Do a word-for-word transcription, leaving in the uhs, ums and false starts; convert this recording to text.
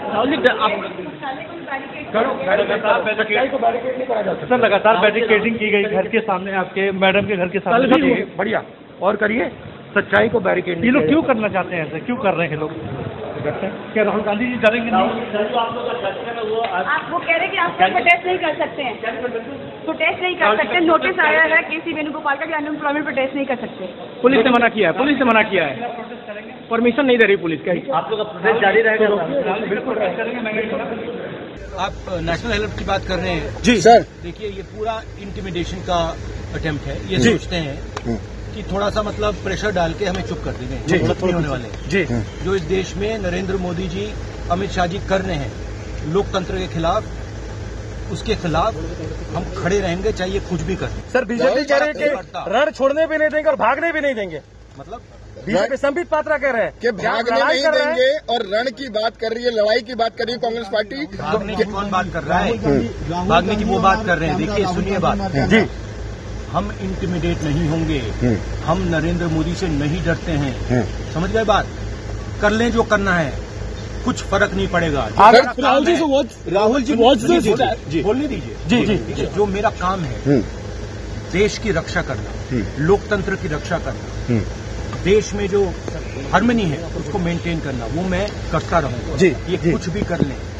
राहुल जी आप सर लगातार बैरिकेडिंग की गई घर के सामने, आपके मैडम के घर के सामने। बढ़िया, और करिए, सच्चाई को बैरिकेड। ये लोग क्यों करना चाहते हैं ऐसे, क्यों कर रहे हैं लोग? क्या राहुल गांधी जी करेंगे नहीं? आप वो कह रहे हैं कि आप प्रोटेस्ट नहीं कर सकते हैं, प्रोटेस्ट नहीं कर सकते। नोटिस आया है के सी वेणुगोपाल का कि अनएम्प्लॉयमेंट प्रोटेस्ट नहीं कर सकते। पुलिस ने मना किया है, पुलिस ने मना किया है, परमिशन नहीं दे रही पुलिस। क्या आप लोग प्रोटेस्ट जारी रहेगा? बिल्कुल करेंगे। आप नेशनल हेल्प की बात कर रहे हैं जी सर। देखिए, ये पूरा इंटिमिडेशन का अटेम्प्ट है। ये सोचते हैं कि थोड़ा सा मतलब प्रेशर डाल के हमें चुप कर देंगे, जी नहीं होने वाले जी। जो इस देश में नरेंद्र मोदी जी, अमित शाह जी कर रहे हैं लोकतंत्र के खिलाफ, उसके खिलाफ हम खड़े रहेंगे, चाहे कुछ भी कर। सर बीजेपी कह रही है कि रण छोड़ने भी नहीं देंगे और भागने भी नहीं देंगे। मतलब बीजेपी संबित पात्रा कह रहे हैं कि भागने नहीं देंगे और रण की बात कर रही है, लड़ाई की बात कर रही है कांग्रेस पार्टी। भागने की कौन बात कर रहा है? भागने की वो बात कर रहे हैं। देखिए, सुनिए बात जी। हम इंटिमिडेट नहीं होंगे, हम नरेंद्र मोदी से नहीं डरते हैं। समझ गए बात? कर लें जो करना है, कुछ फर्क नहीं पड़ेगा। राहुल जी राहुल जी बोलने दीजिए। जी जी। जो मेरा काम है, देश की रक्षा करना, लोकतंत्र की रक्षा करना, देश में जो हार्मनी है उसको मेंटेन करना, वो मैं करता रहूंगा। ये कुछ भी कर लें,